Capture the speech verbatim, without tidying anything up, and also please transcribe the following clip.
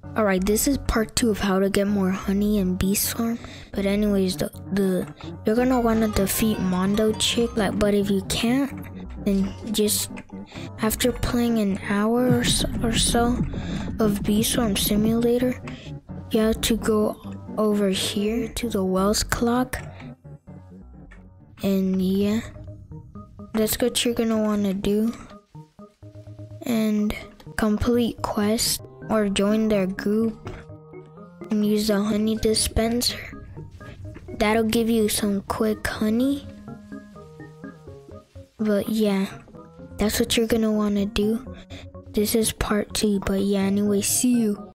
Alright, this is part two of how to get more honey in bee swarm. But anyways, the, the you're gonna wanna defeat Mondo Chick, like, but if you can't, then just after playing an hour or so, or so of Bee Swarm Simulator, you have to go over here to the Wells clock. And yeah, that's what you're gonna wanna do. And complete quest or join their group and use the honey dispenser. That'll give you some quick honey. But yeah, that's what you're gonna wanna do. This is part two, but yeah, anyway, see you.